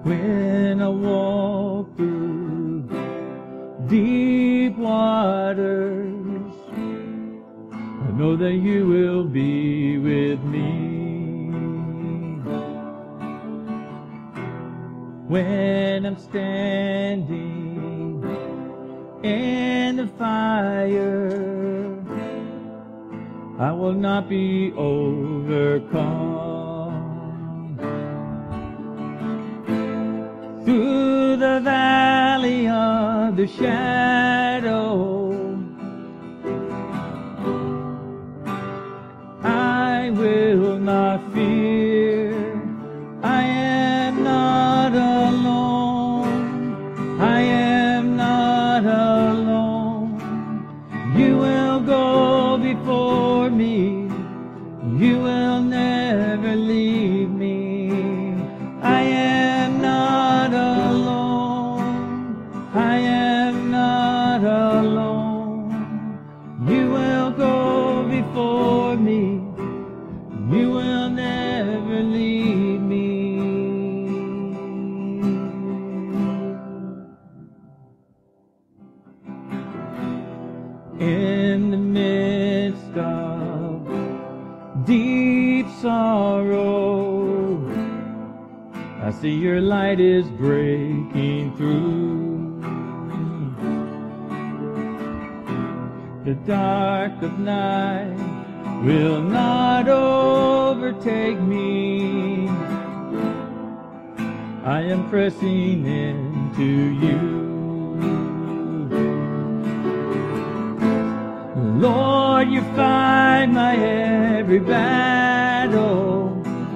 When I walk through deep waters, I know that you will be with me. When I'm standing in the fire, I will not be overcome. Through the valley of the shadow, I will not fear. I am not alone. I am not alone. You will go before me. You will never leave me. I am not alone. I am not alone. You will go before me. You will never leave me. In the midst of deep sorrow, I see your light is breaking through. The dark of night will not overtake me. I am pressing into you. Lord, you fight my every battle.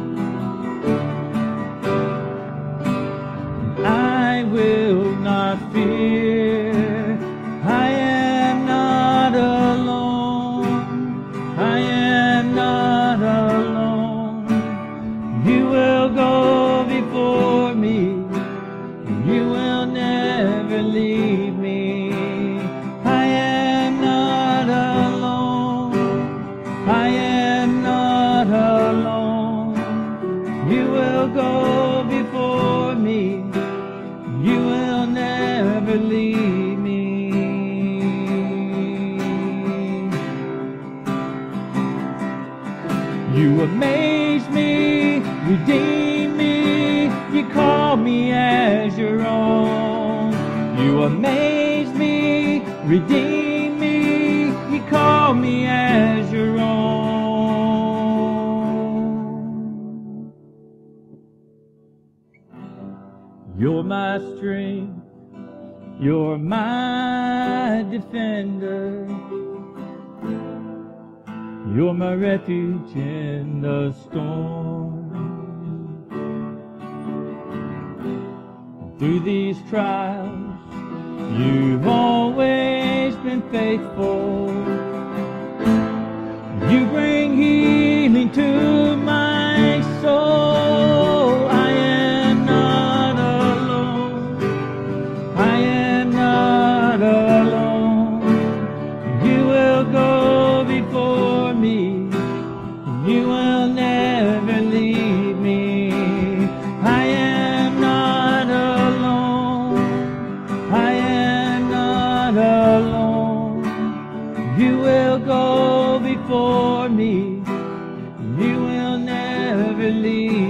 I will not fear. I am not alone. I am not alone. You will go before me. You will never leave me. I am not alone. I am not alone. You will go before me. You will never leave me. You amaze me, redeem me, you call me as your own. You amaze me, redeem me, you call me as your own. You're my strength, you're my defender. You're my refuge in the storm. Through these trials, you've always been faithful. You bring healing to my soul. I am not alone. I am not alone. You will go before me. You will never leave me. I am not alone. I am not alone. You will go before me. You will never leave